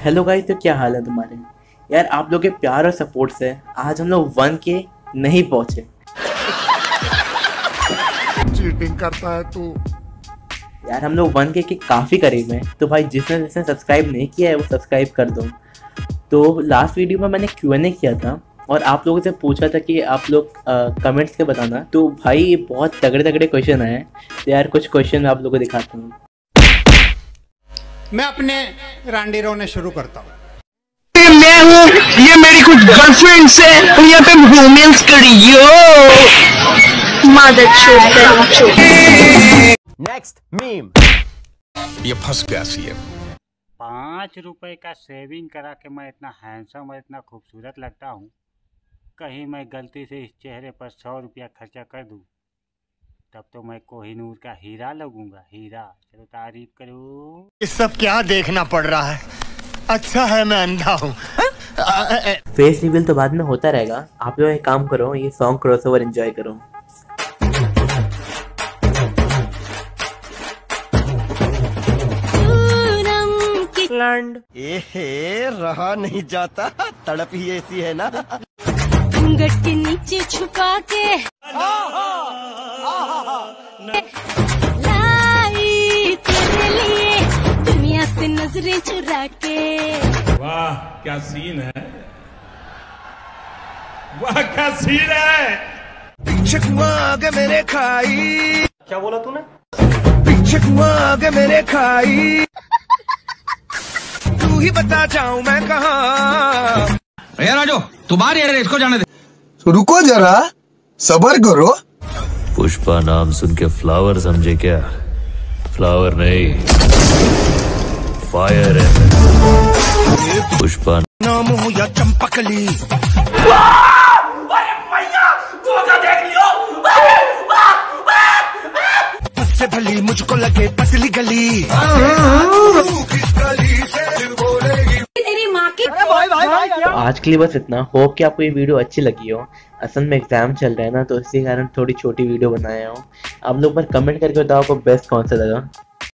Hello guys, तो क्या हाल है तुम्हारे। यार आप लोग के प्यार और सपोर्ट से आज हम लोग 1K नहीं पहुंचे। चीटिंग करता है तू। यार हम लोग 1K के काफ़ी करीब हैं, तो भाई जिसने सब्सक्राइब नहीं किया है वो सब्सक्राइब कर दो। तो लास्ट वीडियो में मैंने Q&A किया था और आप लोगों से पूछा था कि आप लोग कमेंट्स के बताना। तो भाई ये बहुत तगड़े तगड़े क्वेश्चन आए, तो यार कुछ क्वेश्चन आप लोगों को दिखाता हूँ। मैं अपने रांडी रोने शुरू करता हूँ। मैं हूँ, ये मेरी कुछ गर्लफ्रेंड्स है, यहाँ पे रोमांस करियो। Next meme. ये फंस गया सीएम। 5 रुपए का सेविंग करा के मैं इतना हैंडसम और इतना खूबसूरत लगता हूँ। कहीं मैं गलती से इस चेहरे पर 100 रुपया खर्चा कर दूँ तब तो मैं कोहिनूर का हीरा लगूंगा। हीरा, चलो तारीफ करो। ये सब क्या देखना पड़ रहा है। अच्छा है मैं अंधा हूँ। फेस रिवील तो बाद में होता रहेगा। आप लोग एक काम करो, ये सॉन्ग क्रॉसओवर एंजॉय करो। एहे रहा नहीं जाता, तड़प ही ऐसी है ना। घूंघट के नीचे छुपा के लाई तेरे लिए दुनिया से नजरें चुरा के। वाह क्या सीन है, वाह क्या सीन है। पीछे कुआं आगे मेरे खाई। क्या बोला तूने? पीछे कुआं आगे मेरे खाई। तू ही बता जाऊं मैं कहाँ। यार राजो तुम्हारे यार इसको जाने दे। रुको जरा, सबर करो। पुष्पा नाम सुन के फ्लावर समझे क्या? फ्लावर नहीं, फायर है पुष्पा। नाम हो या चंपकली। सबसे भली मुझको लगे पतली गली। तो आज के लिए बस इतना। होप कि आपको ये वीडियो अच्छी लगी हो। असल में एग्जाम चल रहा है ना, तो इसी कारण थोड़ी छोटी वीडियो बनाया हूँ। आप लोग पर कमेंट करके बताओ आपको बेस्ट कौन सा लगा।